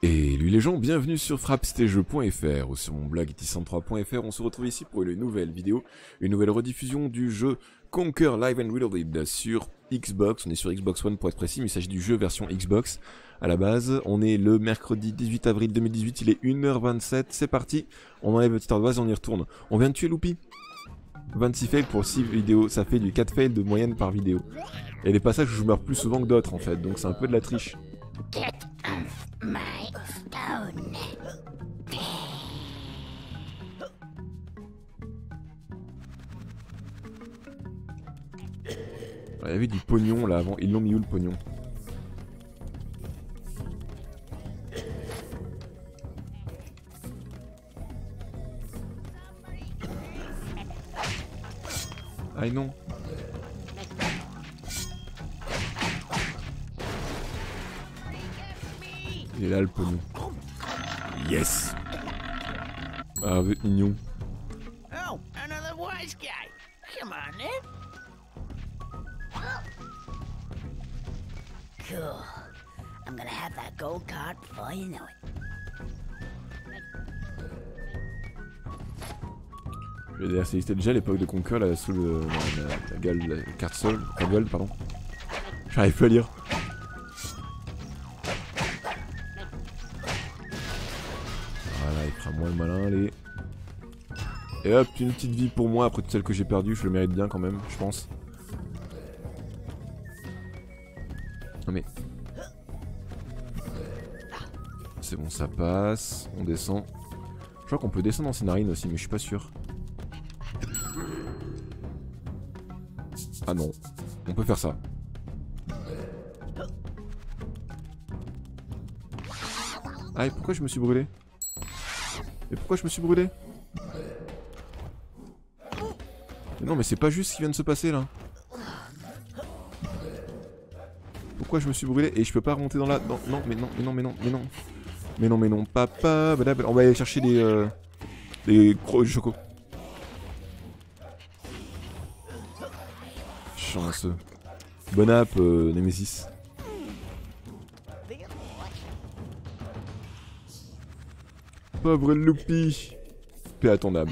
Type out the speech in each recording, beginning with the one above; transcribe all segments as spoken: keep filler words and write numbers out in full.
Et lui les gens, bienvenue sur frappstage point F R ou sur mon blog itisant trois point F R. On se retrouve ici pour une nouvelle vidéo, une nouvelle rediffusion du jeu Conquer Live and Reloaded sur Xbox. On est sur Xbox One pour être précis, mais il s'agit du jeu version Xbox à la base. On est le mercredi dix-huit avril deux mille dix-huit, il est une heure vingt-sept, c'est parti. On enlève le petite ardoise et on y retourne. On vient de tuer Loopy. vingt-six fails pour six vidéos, ça fait du quatre fails de moyenne par vidéo. Et les passages où je meurs plus souvent que d'autres en fait, donc c'est un peu de la triche. Get off my phone. Il y avait du pognon là avant, ils l'ont mis où le pognon? Ah non. Il est là le pognon. Yes. Ah, vous êtes mignon. Oh, another wise guy. Come on, then. Cool. I'm gonna have that gold card before you know it. C'était déjà l'époque de Conquer là sous le, la, la, la, gueule, la carte sol, la gueule pardon. J'arrive plus à lire. Voilà, il fera moins le malin, allez. Et hop, une petite vie pour moi après toutes celles que j'ai perdues, je le mérite bien quand même, je pense. Non mais... C'est bon, ça passe, on descend. Je crois qu'on peut descendre en scénarine aussi, mais je suis pas sûr. Ah non, on peut faire ça. Ah et pourquoi je me suis brûlé? Et pourquoi je me suis brûlé? Mais non mais c'est pas juste ce qui vient de se passer là. Pourquoi je me suis brûlé et je peux pas remonter dans la... Non, non mais non, mais non, mais non, mais non. Mais non, mais non, papa... On va aller chercher des... Euh, des gros choco. Chanceux. Bon app, euh, Nemesis. Pauvre Loopy. Paix à ton âme.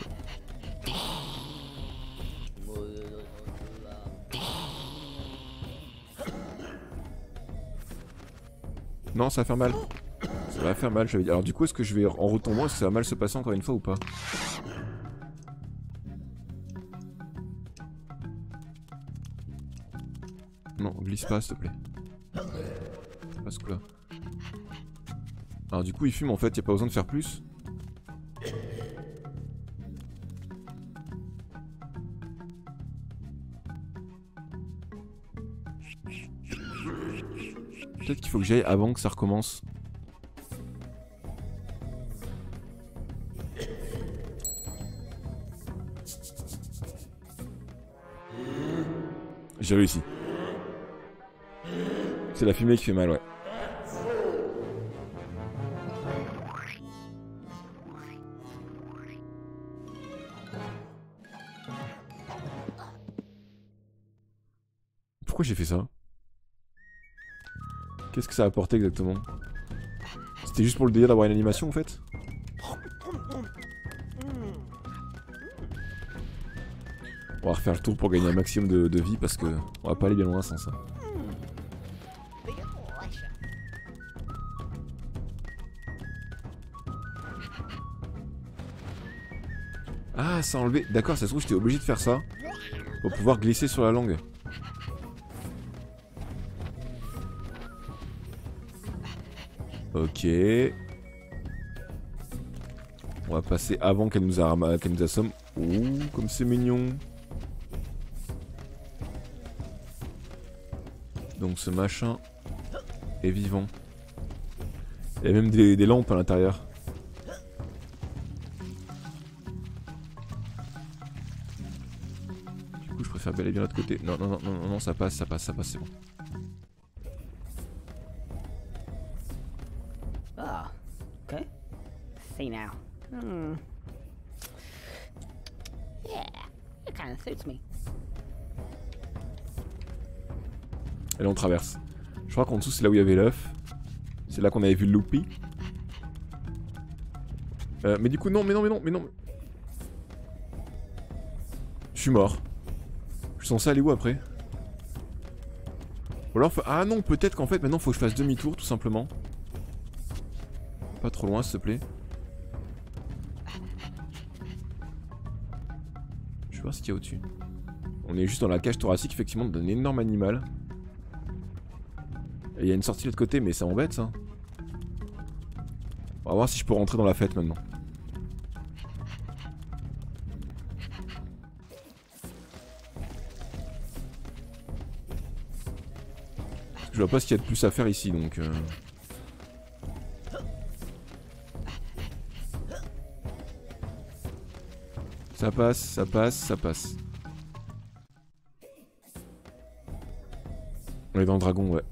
Non, ça va faire mal. Ça va faire mal, j'avais dit. Alors du coup, est-ce que je vais en retombant, est-ce que ça va mal se passer encore une fois ou pas? Non, glisse pas s'il te plaît. Passe quoi là? Alors du coup il fume en fait, y a pas besoin de faire plus. Peut-être qu'il faut que j'aille avant que ça recommence. J'ai réussi. C'est la fumée qui fait mal, ouais. Pourquoi j'ai fait ça? Qu'est-ce que ça a apporté exactement? C'était juste pour le délire d'avoir une animation en fait? On va refaire le tour pour gagner un maximum de, de vie parce que on va pas aller bien loin sans ça. Ah, ça a enlevé. D'accord, ça se trouve, j'étais obligé de faire ça pour pouvoir glisser sur la langue. Ok. On va passer avant qu'elle nous, a... qu'elle nous assomme. Ouh, comme c'est mignon. Donc ce machin est vivant. Il y a même des, des lampes à l'intérieur. Du coup je préfère bel et bien l'autre côté. Non, non, non, non, non, ça passe, ça passe, ça passe, c'est bon. Oh, okay. See now. Hmm. Yeah, it kind of suits me. Et là on traverse. Je crois qu'en dessous c'est là où il y avait l'œuf. C'est là qu'on avait vu le Loopy. Euh, mais du coup, non, mais non, mais non, mais non. Je suis mort. Je suis censé aller où après? Ou alors, ah non, peut-être qu'en fait, maintenant, faut que je fasse demi-tour, tout simplement. Pas trop loin, s'il te plaît. Je vais voir ce qu'il y a au-dessus. On est juste dans la cage thoracique, effectivement, d'un énorme animal. Et il y a une sortie de l'autre côté, mais ça m'embête, ça. On va voir si je peux rentrer dans la fête, maintenant. Je vois pas ce qu'il y a de plus à faire ici, donc... Euh... Ça passe, ça passe, ça passe. On est dans le dragon, ouais.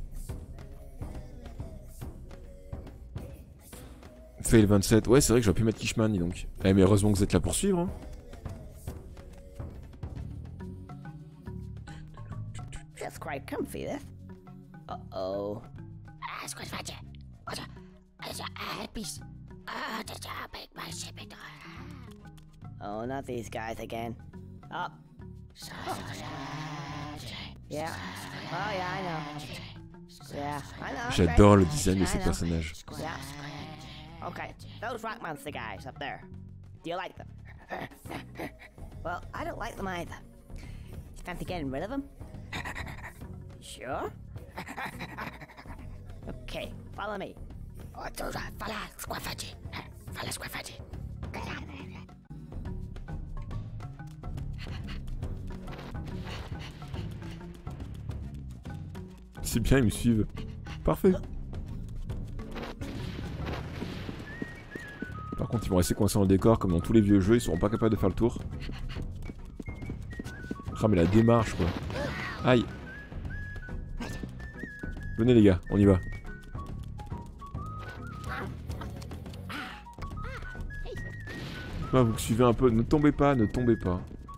Fail vingt-sept. Ouais, c'est vrai que j'aurais pu mettre Kishman, dis donc. Eh, mais heureusement que vous êtes là pour suivre, hein. That's quite comfy, this. Uh-oh. Ah, squad fighter. What's a... What's a... Ah, peace. Ah, just a big my ship it. Oh, not these guys again. Oh. Yeah. Oh, yeah, I know. Yeah, I know. J'adore le design de ces personnages. Yeah. Okay, those rock monster guys up there. Do you like them? Well, I don't like them either. You fancy getting rid of them? Sure. Okay, follow me. Oh, those are fala squad fighter. Fala squad fighter. C'est bien, ils me suivent. Parfait. Par contre, ils vont rester coincés dans le décor comme dans tous les vieux jeux, ils seront pas capables de faire le tour. Ah, mais la démarche, quoi. Aïe. Venez, les gars, on y va. Ah, vous suivez un peu. Ne tombez pas, ne tombez pas.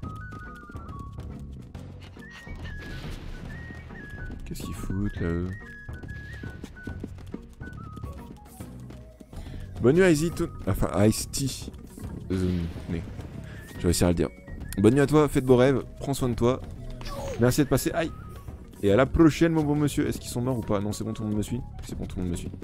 Qu'est-ce qu'ils foutent, là, eux? Bonne nuit à Icy, enfin Ice-T. Euh, mais... Je vais réussir à le dire. Bonne nuit à toi, fais de beaux rêves, prends soin de toi. Merci de passer, aïe. Et à la prochaine, mon bon monsieur. Est-ce qu'ils sont morts ou pas? Non, c'est bon, tout le monde me suit. C'est bon, tout le monde me suit.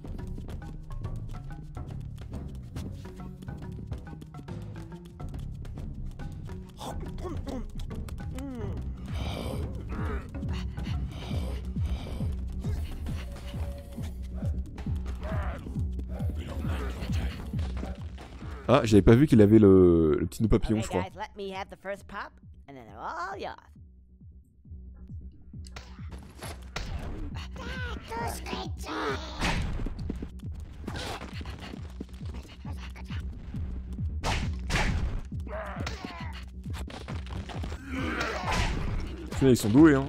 Ah, j'avais pas vu qu'il avait le, le petit nœud papillon, je Okay, crois. guys, let me have the first pop, and then they're all yours. Putain, ils sont doués, hein.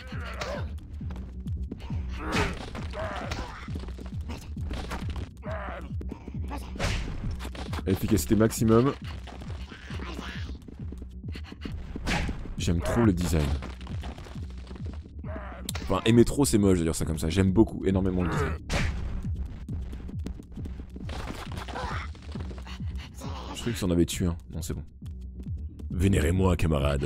Efficacité maximum. J'aime trop le design. Enfin, aimer trop, c'est moche de dire ça comme ça. J'aime beaucoup, énormément le design. Je croyais que ça en avait tué un. Non, c'est bon. Vénérez-moi, camarade.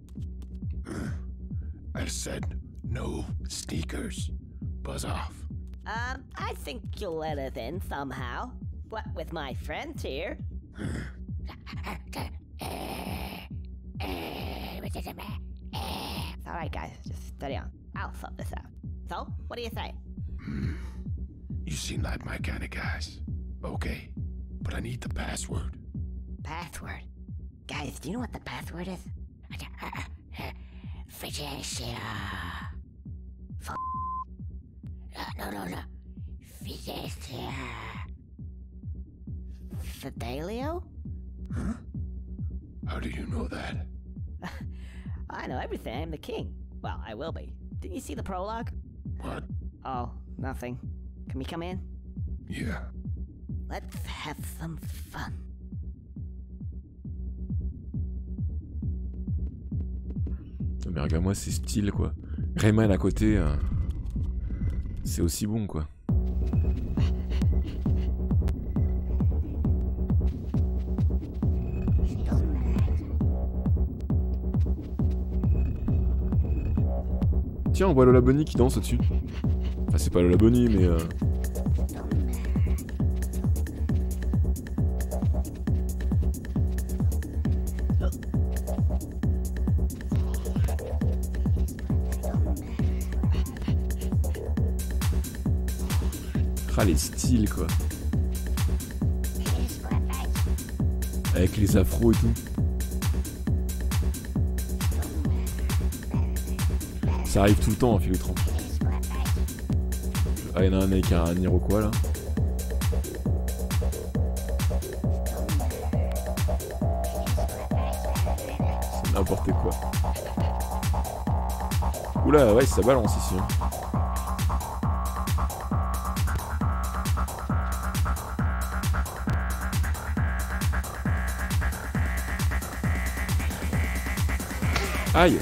I said no sneakers. Buzz off. Um, I think you'll let us in somehow. What with my friends here? It's alright, guys. Just steady on. I'll sort this out. So, what do you say? You seem like my kind of guys. Okay, but I need the password. Password. Guys, do you know what the password is? Fiducia. F uh, no, no, no. Fiducia. Fidelio? Huh? How do you know that? I know everything. I'm the king. Well, I will be. Didn't you see the prologue? What? Oh, nothing. Can we come in? Yeah. Let's have some fun. Mais regarde-moi, c'est style, quoi. Rayman à côté, euh... c'est aussi bon, quoi. Tiens, on voit Lola Bunny qui danse au-dessus. Enfin, c'est pas Lola Bunny, mais... Euh... Ah, les styles, quoi. Avec les afros et tout. Ça arrive tout le temps, hein, Philutran. Ah, y'en a un avec un Iroquois, là. C'est n'importe quoi. Oula, ouais, ça balance ici, hein. Aïe!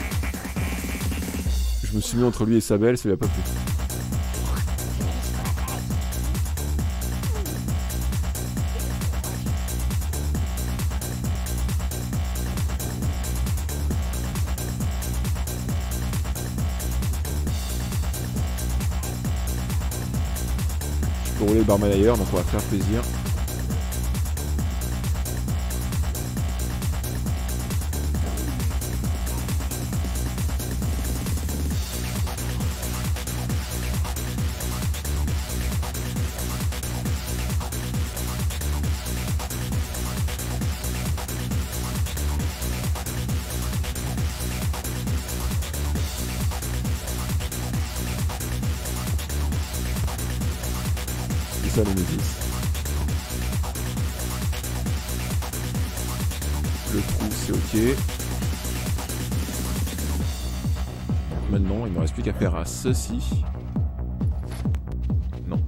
Je me suis mis entre lui et sa belle, ça lui a pas plu. Je peux rouler le barman ailleurs, donc on va faire plaisir. Ça, les métis. Le trou c'est ok. Maintenant il ne me reste plus qu'à faire à ceci. Non.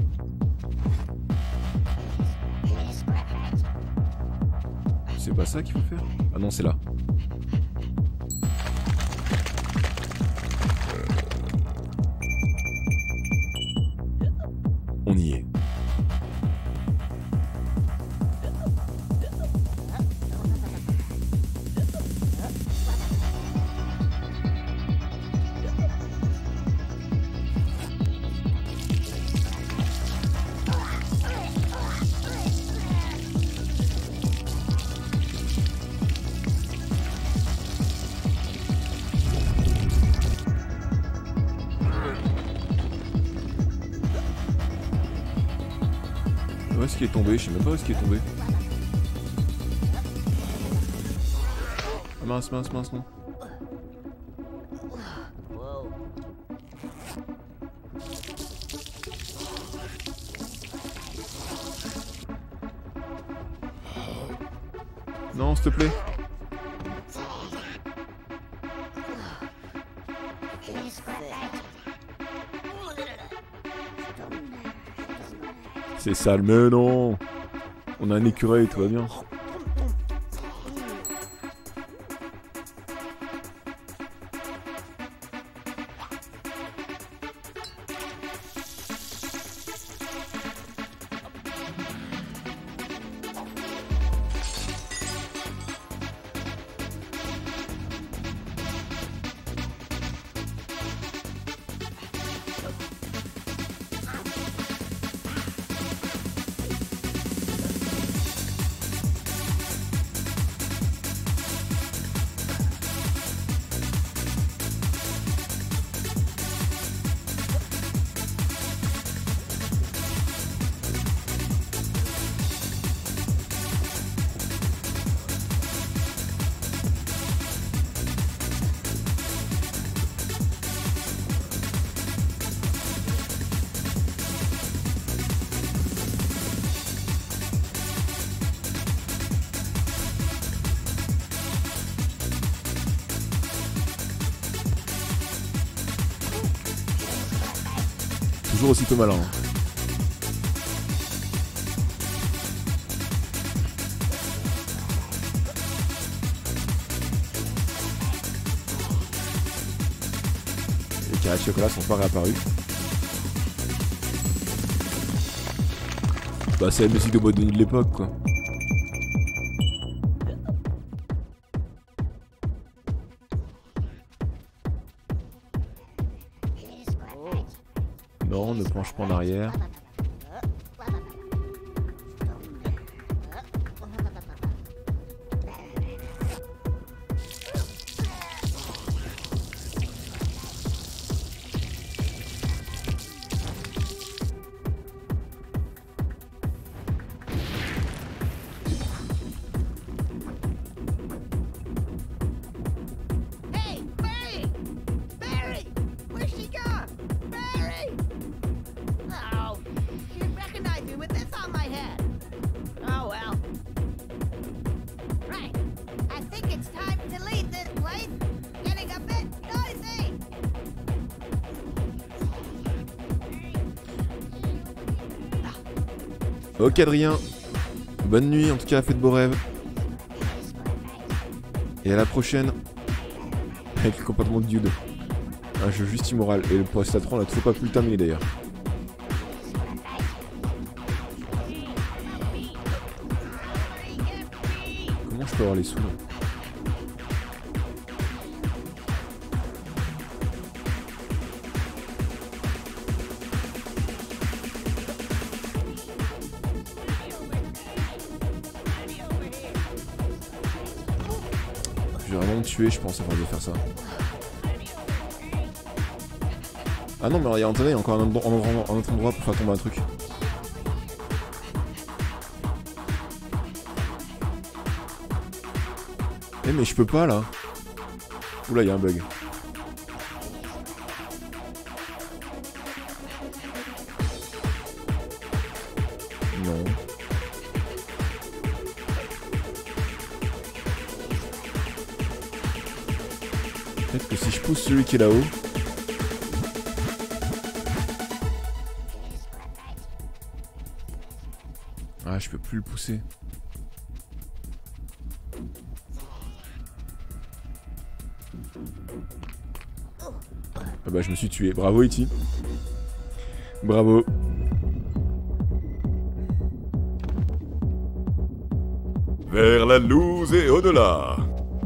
C'est pas ça qu'il faut faire? Ah non, c'est là. On y est. Où est-ce qu'il est tombé? Je sais même pas où est-ce qu'il est tombé. Ah mince, mince, mince, non. Non, s'il te plaît. C'est sale, mais non. On a un écureuil, tout va bien. Toujours aussi peu malin. Les carrés de chocolat sont pas réapparus. Bah c'est la musique de boîte de nuit de l'époque quoi. Non, ne penche pas en arrière. Hey, Barry! Barry! Where's she gone? Barry! Oh, you recognize me with this on my head. Oh well. Right. I think it's time to leave this place. Getting a bit noisy. Ok Adrien. Bonne nuit, en tout cas, faites de beaux rêves. Et à la prochaine. Avec le comportement de Dude. Un jeu juste immoral. Et le post à trois, on a toujours pas pu le terminer d'ailleurs. Comment je peux avoir les sous là? Je vais vraiment me tuer, je pense, avant de faire ça. Ah non, mais alors, attendez, il y a encore un autre, un autre- un autre endroit pour faire tomber un truc. Eh mais je peux pas là. Oula, il y a un bug. Non. Peut-être que si je pousse celui qui est là-haut. Ah, je peux plus le pousser. Ah bah je me suis tué. Bravo Iti. Bravo. Vers la loose et au-delà.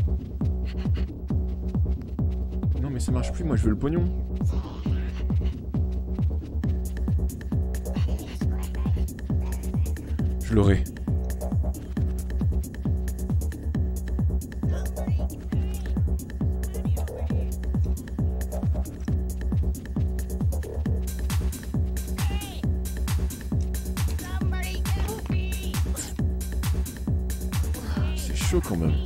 Non mais ça marche plus, moi je veux le pognon. Je l'aurai. C'est chaud quand même.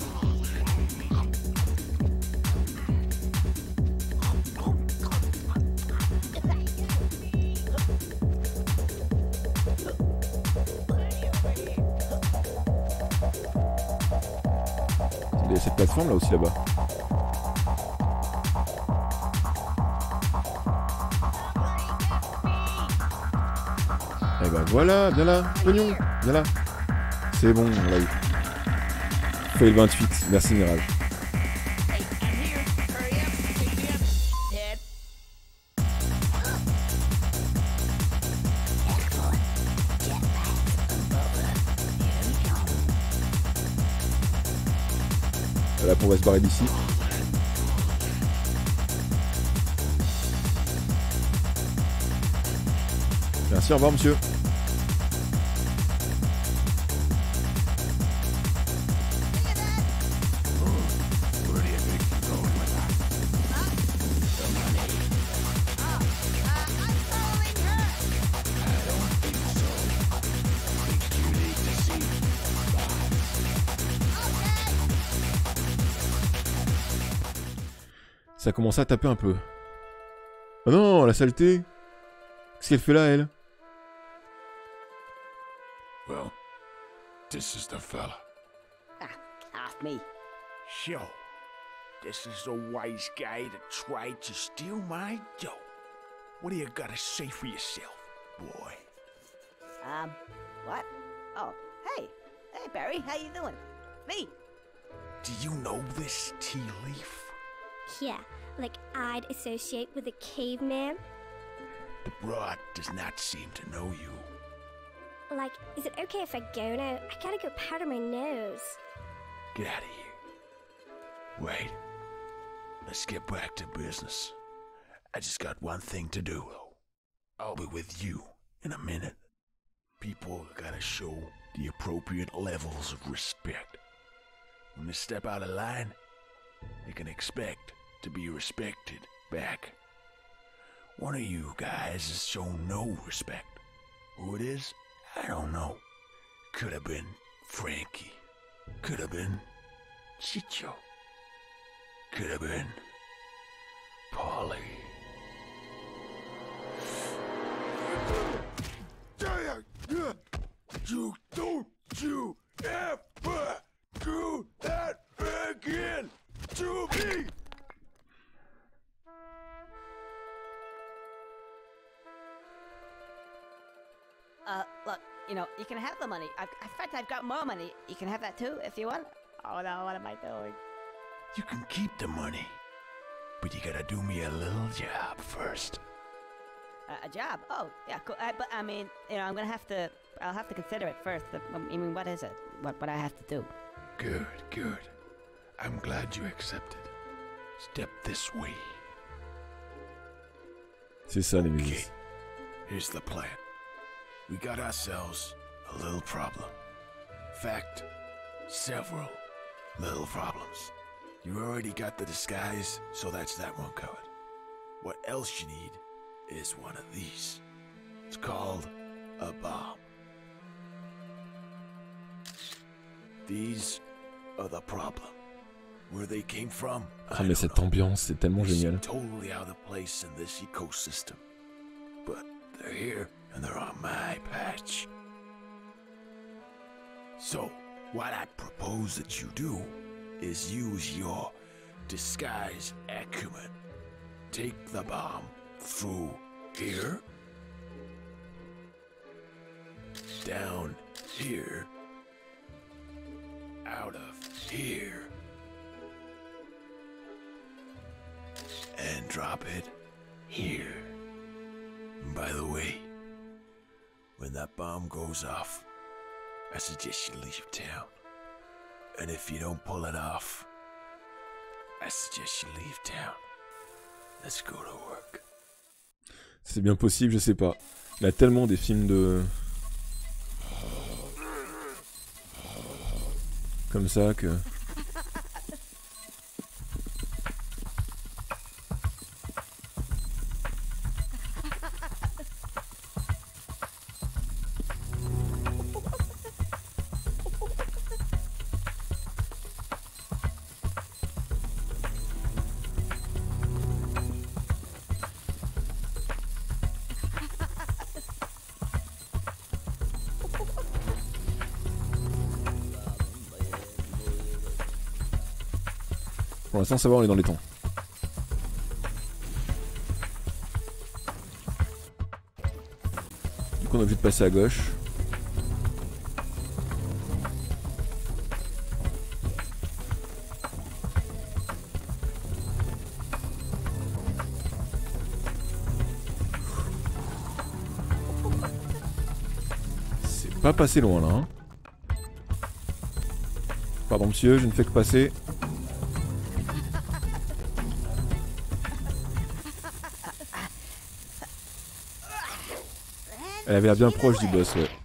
Il y a cette plateforme là aussi là-bas. Et bah voilà, viens là, pognon, viens là. C'est bon, on l'a eu. Fail vingt-huit, merci Mirage. Là, on va se barrer d'ici. Merci, au revoir monsieur. Where do you think you're going with that? The money. I'm following her. I don't think so. I think you need to see Ça commence à taper un peu. Oh non, la saleté. Qu'est-ce qu'elle fait là, elle? Well, this is the fella. Ah, off me. So, this is the wise guy that tried to steal my dough. What do you gotta say for yourself, boy? Um, what? Oh, hey. Hey, Barry, how you doing? Me. Do you know this tea leaf? Yeah, like I'd associate with a caveman. The broad does not seem to know you. Like, is it okay if I go now? I gotta go powder my nose. Get out of here. Wait. Let's get back to business. I just got one thing to do, though. I'll be with you in a minute. People gotta show the appropriate levels of respect. When they step out of line, they can expect to be respected back. One of you guys has shown no respect. Who it is, I don't know. Could have been Frankie. Could have been Chicho. Could have been Polly. You don't you ever do that again to me! Uh, look, you know, you can have the money. I've, in fact, I've got more money. You can have that too, if you want. Oh no, what am I doing? You can keep the money, but you gotta do me a little job first. Uh, a job? Oh, yeah, cool. Uh, but I mean, you know, I'm gonna have to. I'll have to consider it first. The, I mean, what is it? What what I have to do? Good, good. I'm glad you accepted. Step this way. C'est ça les Okay, musiques. here's the plan. We got ourselves a little problem. In fact, several little problems. You already got the disguise, so that's that one covered. What else you need is one of these. It's called a bomb. These are the problem. Where they came from, Ah I mais don't cette know. ambiance, c'est tellement They seem génial. totally out of place in this ecosystem. But they're here and they're on my patch. So, what I propose that you do is use your disguise acumen. Take the bomb through here, down here, out of here, and drop it here. And by the way, when that bomb goes off, I suggest you leave town. And if you don't pull it off, I suggest you leave town. Let's go to work. C'est bien possible, je sais pas. Il y a tellement des films de... Comme ça que... Pour l'instant ça va, on est dans les temps. Du coup on est obligé de passer à gauche. C'est pas passé loin là. Hein. Pardon monsieur, je ne fais que passer. Elle avait l'air bien proche du boss, ouais.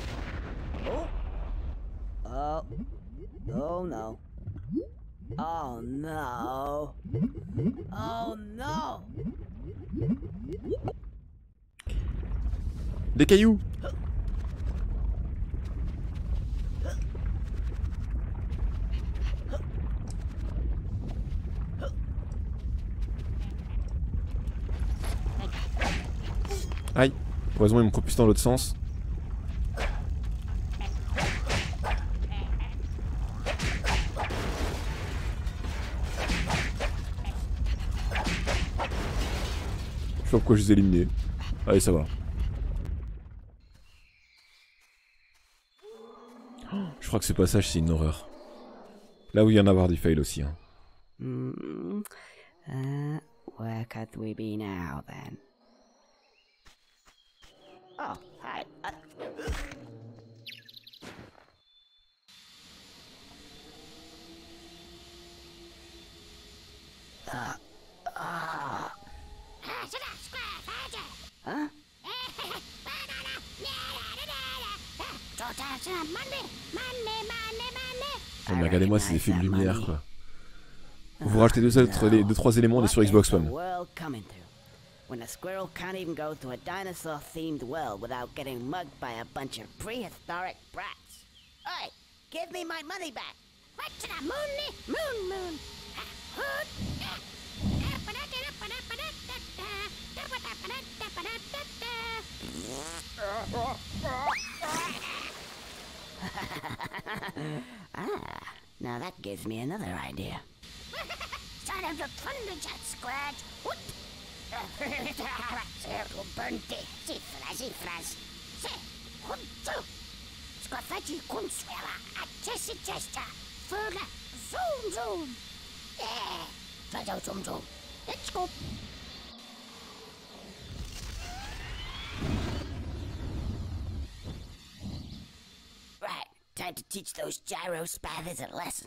Oh. Oh no. Oh no. Oh no. Des cailloux! Aïe! Heureusement il me propulse dans l'autre sens. Je sais pas pourquoi je les ai éliminés. Allez, ça va. Je crois que ce passage c'est une horreur. Là où il y en a avoir des fails aussi. Hein. Hmm. Uh, where could we be now then? Oh, hi. Uh, uh, uh, Ah, c'est là, Square, arrête. huh? Eh, Oh mais regardez-moi ces effets de lumière quoi. Vous rajoutez deux, autres, les, deux trois éléments, on est sur Xbox One. When a squirrel can't even go to a dinosaur-themed world without getting mugged by a bunch of prehistoric brats. Oi, give me my money back. Right to the moon, moon, moon. Ah, now that gives me another idea. Son of a thunderjet squad. What? Cerco bunte, cifras, cifras. Se, huntu. Squafati kunswela, atesi testa. Furla, zoom, zoom. Yeah, flazo, zoom, zoom. Let's go. Right, time to teach those gyro spathers a lesson.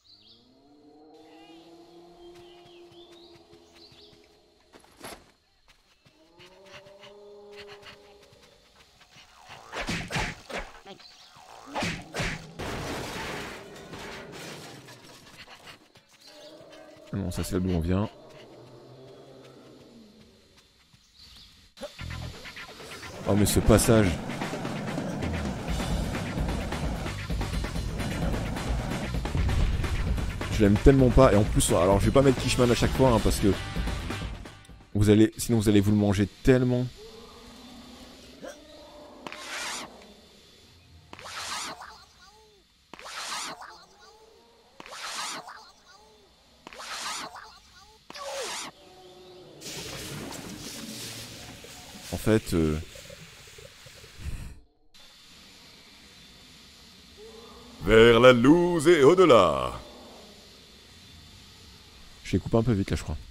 Non, ça c'est là d'où on vient. Oh mais ce passage. Je l'aime tellement pas et en plus, alors je vais pas mettre Kishman à chaque fois hein, parce que vous allez, sinon vous allez vous le manger tellement. En fait, euh... vers la loose et au-delà. Je les coupe un peu vite là, je crois.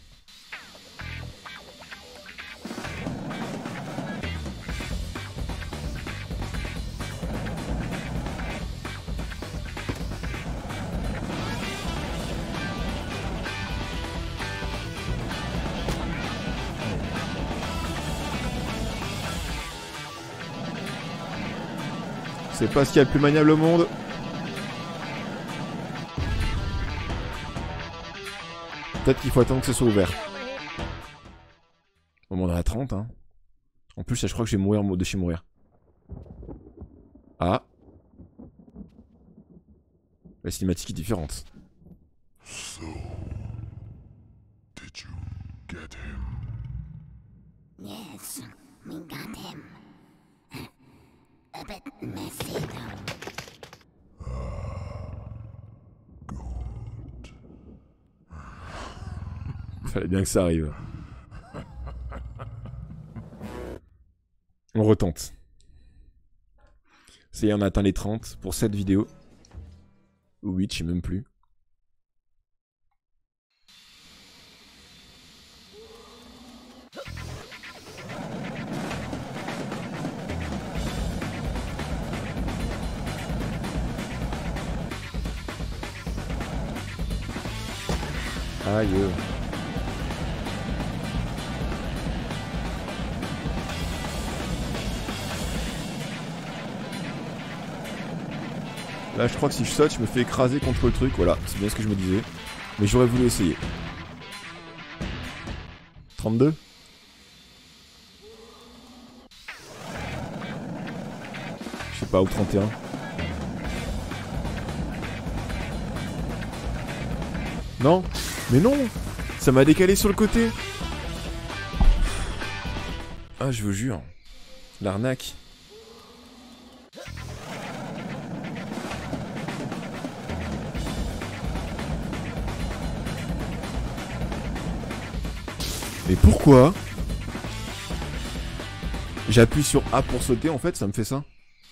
C'est pas ce qu'il y a de plus maniable au monde. Peut-être qu'il faut attendre que ce soit ouvert. Bon, on en a trente, hein. En plus, là, je crois que je vais mourir de chez mourir. Ah. La cinématique est différente. So, did you get him? Yes, we got him. A bit messy though. Good. Fallait bien que ça arrive. On retente. Ça y est, on a atteint les trente pour cette vidéo. Ou huit, je sais même plus. Aïe. Là, je crois que si je saute, je me fais écraser contre le truc. Voilà, c'est bien ce que je me disais. Mais j'aurais voulu essayer. trente-deux. Je sais pas, ou trente et un. Non, mais non, ça m'a décalé sur le côté. Ah, je vous jure. L'arnaque. Mais pourquoi j'appuie sur A pour sauter, en fait, ça me fait ça.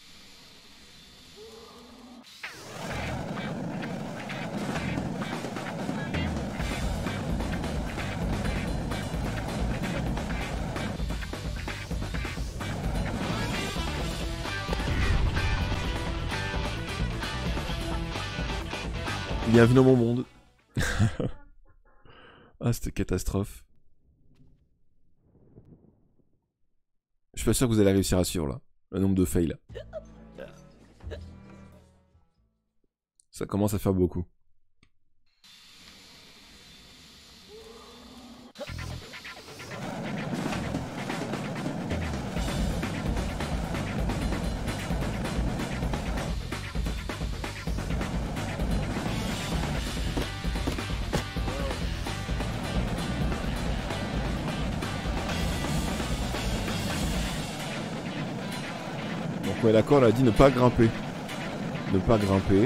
Bienvenue dans mon monde. Ah, cette catastrophe. Je suis pas sûr que vous allez réussir à suivre là. Le nombre de fails là. Ça commence à faire beaucoup. Donc ouais d'accord, elle a dit ne pas grimper. Ne pas grimper.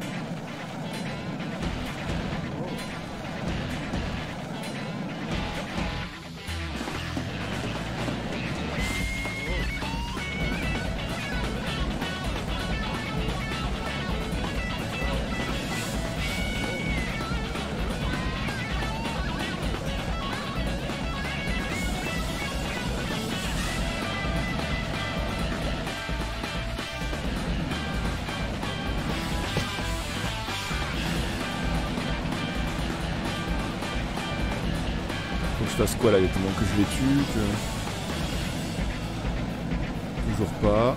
Faut que je fasse quoi là, il y a tellement que je les tue que... Toujours pas.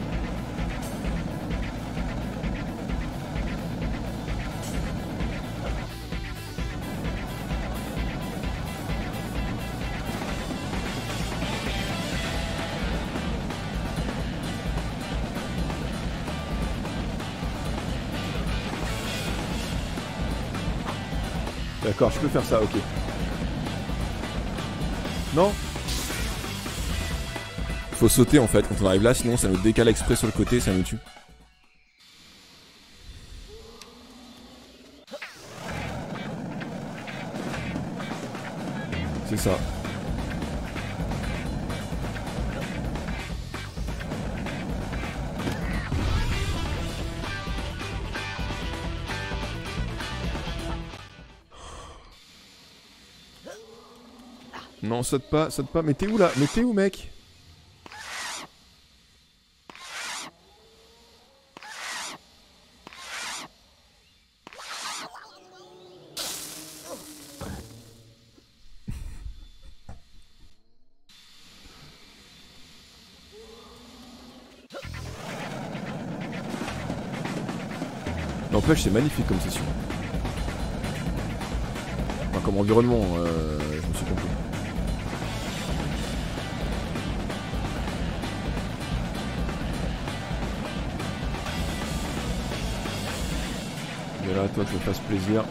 D'accord, je peux faire ça, ok. Non. Faut sauter en fait quand on arrive là, sinon ça nous décale exprès sur le côté et ça nous tue. C'est ça. Non, saute pas, saute pas. Mais t'es où là? Mais t'es où, mec? N'empêche, c'est magnifique comme session. Enfin, comme environnement, euh, je me suis compris. Et là, toi, que je me fasse plaisir.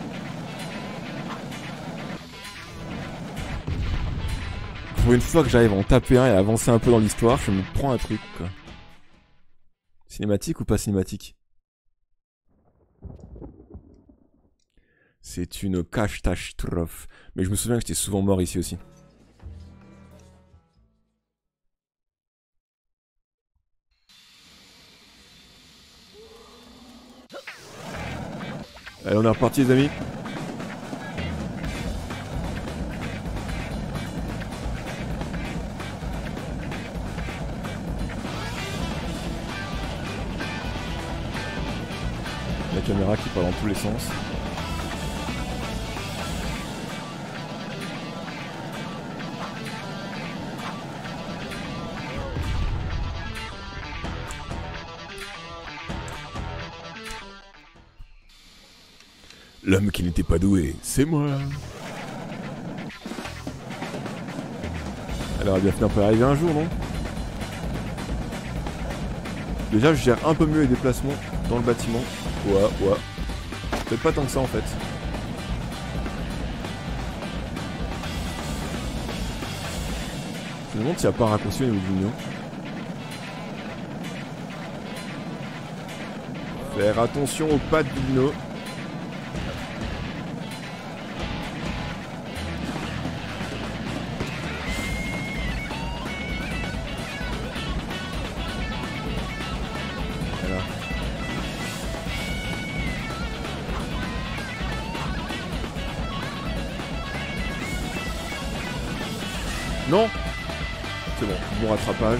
Pour une fois que j'arrive à en taper un et à avancer un peu dans l'histoire, je me prends un truc, quoi. Cinématique ou pas cinématique? C'est une catastrophe. Mais je me souviens que j'étais souvent mort ici aussi. Allez, on est reparti les amis. La caméra qui part dans tous les sens. L'homme qui n'était pas doué, c'est moi. Elle aurait bien fini par y arriver un jour, non? Déjà, je gère un peu mieux les déplacements dans le bâtiment. Ouais, ouais. Peut-être pas tant que ça, en fait. Je me demande s'il n'y a pas un raccourci au niveau du mignon. Faire attention aux pattes du dino. Non. C'est bon, bon rattrapage.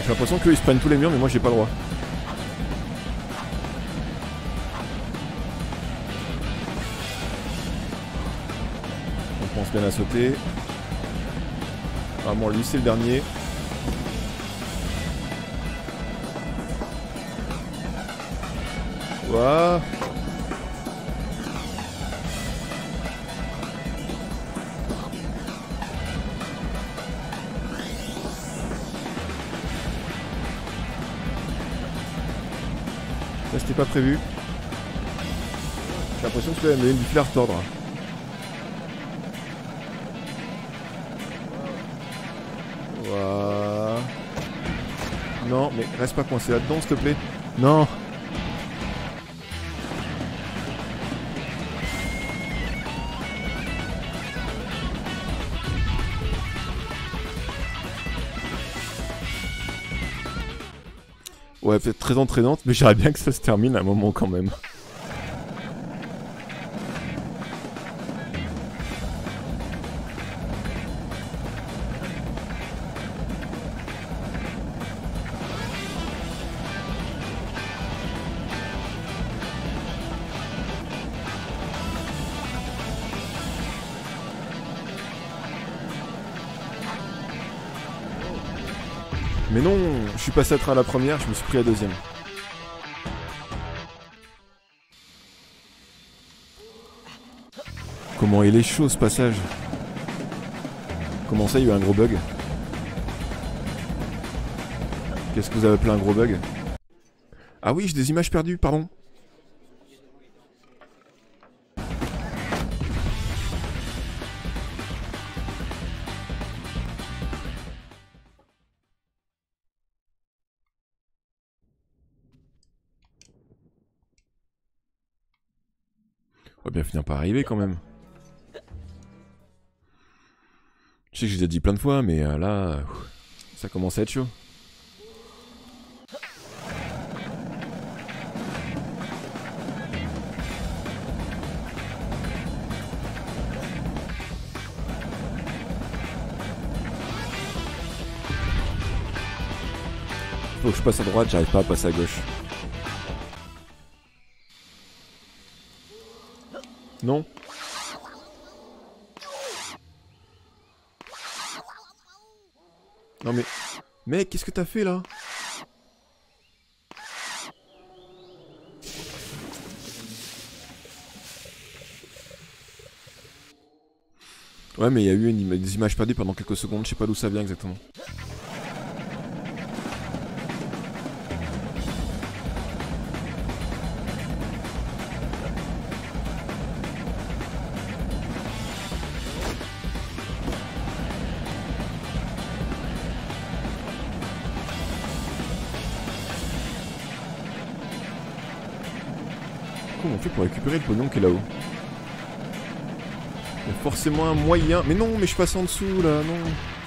l'impression qu'ils se prennent tous les murs, mais moi j'ai pas le droit. On pense bien à sauter. Ah bon, lui c'est le dernier. Ouah. Ça c'était pas prévu. J'ai l'impression que tu vas me donner du fil à retordre. Ouah. Non mais reste pas coincé là-dedans s'il te plaît. Non. Ouais, peut-être très entraînante, mais j'aimerais bien que ça se termine à un moment quand même. Mais non, je suis passé à travers la première, je me suis pris la deuxième. Comment il est chaud ce passage. Comment ça, il y a eu un gros bug? Qu'est-ce que vous avez appelé un gros bug? Ah oui, j'ai des images perdues, pardon. On va bien finir par arriver quand même. Je sais que j'ai déjà dit plein de fois, mais euh, là, ça commence à être chaud. Faut que je passe à droite, j'arrive pas à passer à gauche. Non. Non mais... Mec, qu'est-ce que t'as fait là? Ouais mais il y a eu une im des images perdues pendant quelques secondes, je sais pas d'où ça vient exactement. Comment on fait pour récupérer le pognon qui est là-haut? Il y a forcément un moyen... Mais non, mais je passe en dessous là, non.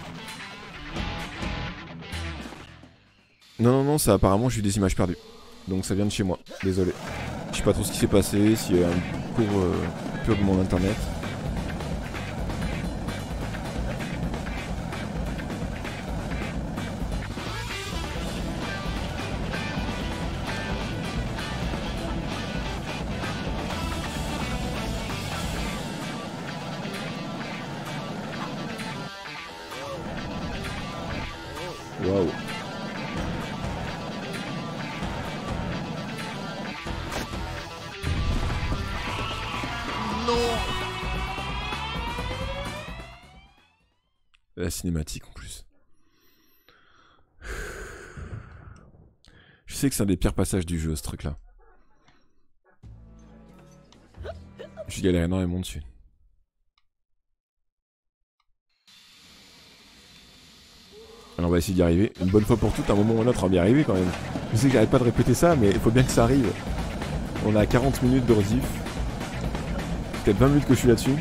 Non, non, non, ça apparemment j'ai eu des images perdues. Donc ça vient de chez moi, désolé. Je sais pas trop ce qui s'est passé, s'il y a un court euh, coupure de mon internet. Waouh. Non. La cinématique en plus. Je sais que c'est un des pires passages du jeu ce truc là. Je galère énormément dessus. Alors on va essayer d'y arriver. Une bonne fois pour toutes, à un moment ou un autre, on va y arriver quand même. Je sais que j'arrête pas de répéter ça, mais il faut bien que ça arrive. On a quarante minutes de rediff. Peut-être vingt minutes que je suis là-dessus.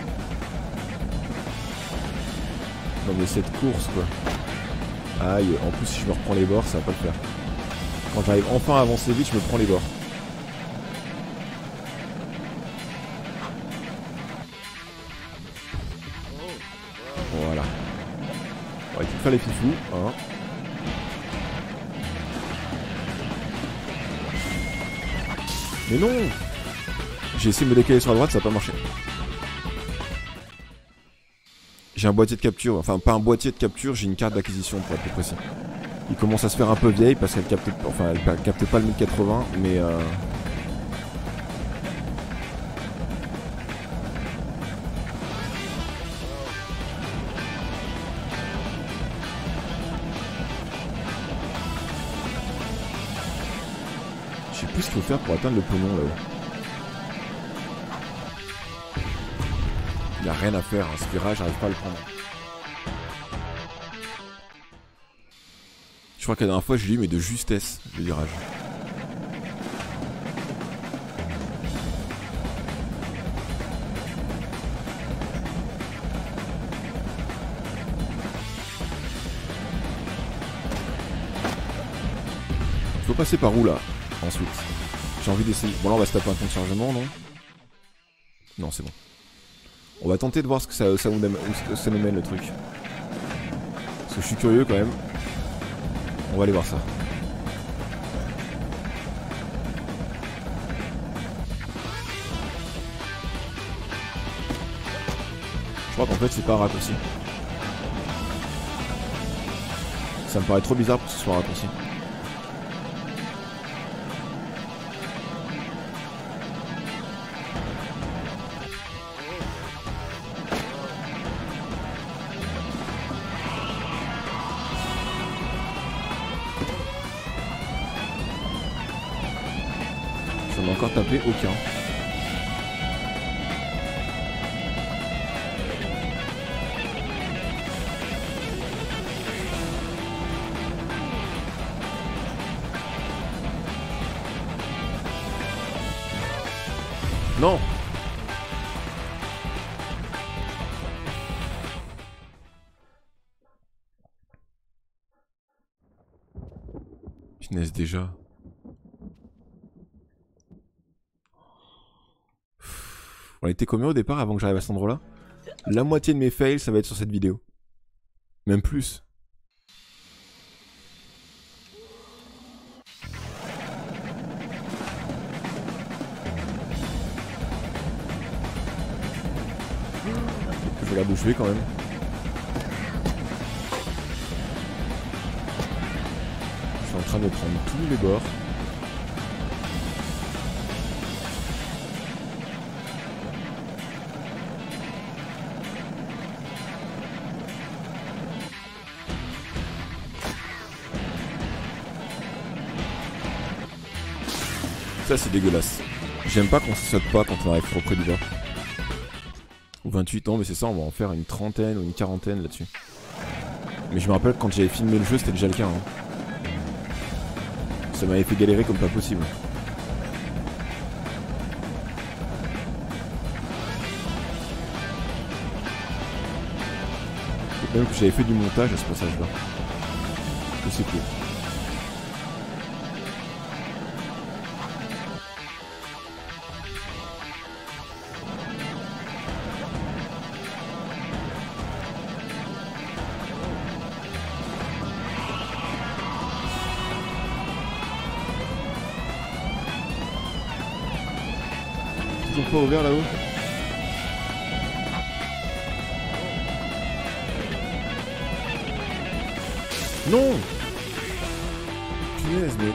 Non mais cette course quoi. Aïe, en plus si je me reprends les bords, ça va pas le faire. Quand j'arrive enfin à avancer vite, je me prends les bords. Voilà. On va tout faire les fifous, hein. Mais non! J'ai essayé de me décaler sur la droite, ça n'a pas marché. J'ai un boîtier de capture, enfin pas un boîtier de capture, j'ai une carte d'acquisition pour être plus précis. Il commence à se faire un peu vieille parce qu'elle capte, enfin elle capte pas le mille quatre-vingts, mais euh... je sais plus ce qu'il faut faire pour atteindre le pognon là-haut. Il n'y a rien à faire, hein. Ce virage, j'arrive pas à le prendre. Je crois que la dernière fois, je l'ai eu, mais de justesse, le virage. Faut passer par où, là? Ensuite. J'ai envie d'essayer. Bon, là, on va se taper un temps de chargement, non? Non, c'est bon. On va tenter de voir ce que ça, ça, nous, où ça nous mène, le truc. Parce que je suis curieux, quand même. On va aller voir ça. Je crois qu'en fait c'est pas un raccourci. Ça me paraît trop bizarre pour que ce soit un raccourci. J'en ai encore tapé aucun. Non. Punaise déjà. On était combien au départ avant que j'arrive à cet endroit-là? La moitié de mes fails, ça va être sur cette vidéo. Même plus. Je regarde où je vais quand même. Je suis en train de prendre tous les bords. Ça c'est dégueulasse. J'aime pas qu'on se saute pas quand on arrive trop près du bas. Ou vingt-huit ans, mais c'est ça, on va en faire une trentaine ou une quarantaine là-dessus. Mais je me rappelle que quand j'avais filmé le jeu, c'était déjà le cas. Hein. Ça m'avait fait galérer comme pas possible. Et même que j'avais fait du montage à ce passage-là. Je sais plus. Toujours pas ouvert là-haut. Non. Punaise, mais...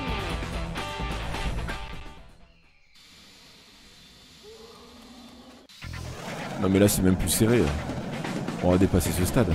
Non mais là c'est même plus serré là. On va dépasser ce stade.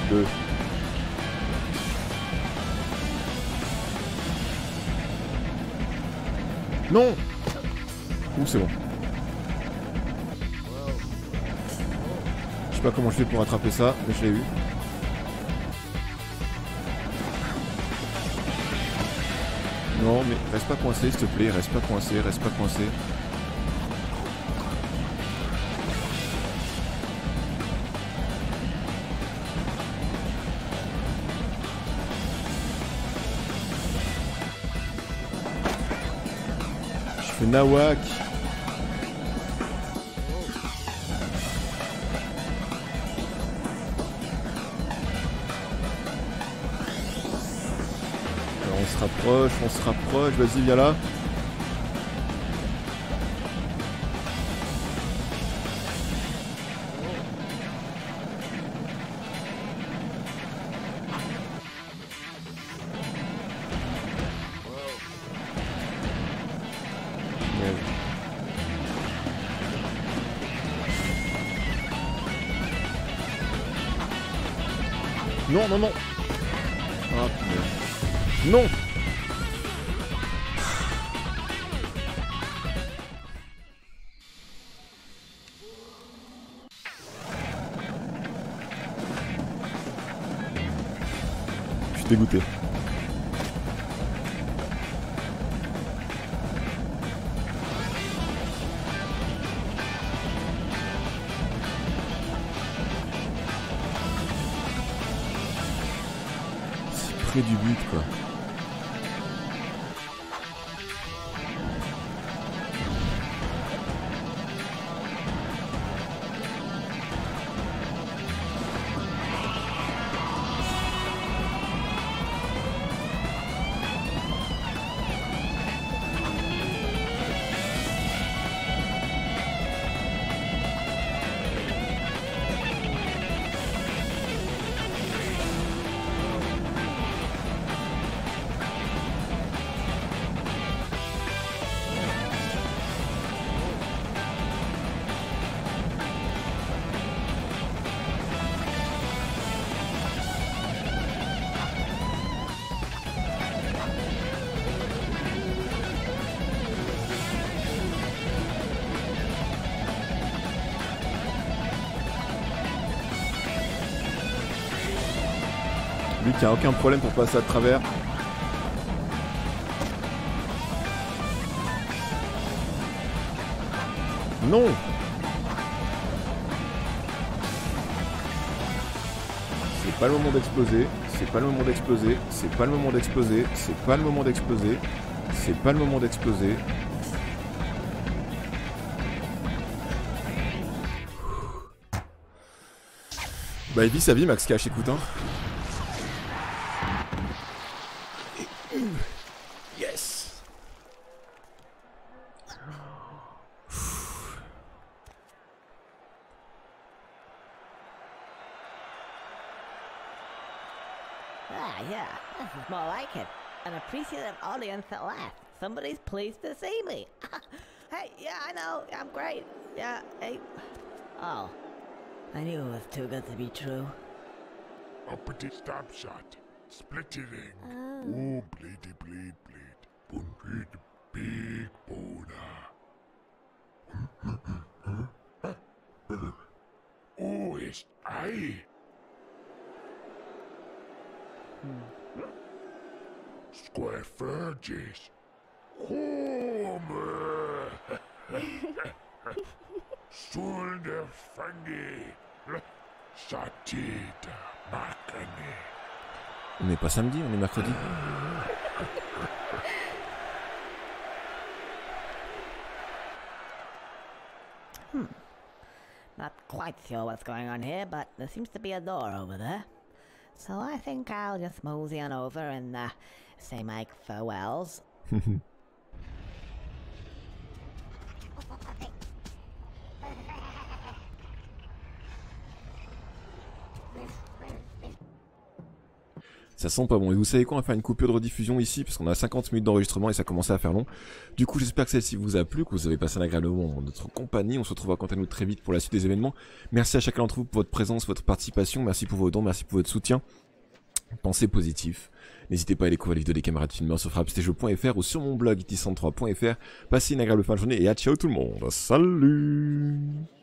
Deux. Non. Ouh, c'est bon. Je sais pas comment je fais pour attraper ça, mais je l'ai eu. Non, mais reste pas coincé, s'il te plaît. Reste pas coincé, reste pas coincé. Je fais nawak. On se rapproche, on se rapproche, vas-y viens là. Merde. Non, non, non. Ah, merde. Non. Je suis dégoûté. C'est près du but quoi. Lui qui a aucun problème pour passer à travers. Non. C'est pas le moment d'exploser, c'est pas le moment d'exploser, c'est pas le moment d'exploser, c'est pas le moment d'exploser, c'est pas le moment d'exploser. Bah il vit sa vie Max Cash, écoute hein. Yes. Ah, yeah, this is more like it. An appreciative audience at last. Somebody's pleased to see me. Hey, yeah, I know. I'm great. Yeah, hey. Oh. I knew it was too good to be true. Uppity stab shot. Splittering. Oh, bleedy bleed bleed. Bunrid big boner. Oh, ist I. Square Ferges. Homer. Sul der Fangi. Satita Makane. On n'est pas samedi, on est mercredi. Hmm. Not quite sure what's going on here, but there seems to be a door over there. So I think I'll just mosey on over and uh, say my farewells. Ça sent pas bon. Et vous savez quoi, on va faire une coupure de rediffusion ici, parce qu'on a cinquante minutes d'enregistrement et ça commençait à faire long. Du coup, j'espère que celle-ci vous a plu, que vous avez passé un agréable moment en notre compagnie. On se retrouvera quant à nous très vite pour la suite des événements. Merci à chacun d'entre vous pour votre présence, votre participation. Merci pour vos dons, merci pour votre soutien. Pensez positif. N'hésitez pas à découvrir les vidéos des camarades filmeurs sur frappe stage point F R ou sur mon blog i t cent trois point F R. Passez une agréable fin de journée et à ciao tout le monde. Salut!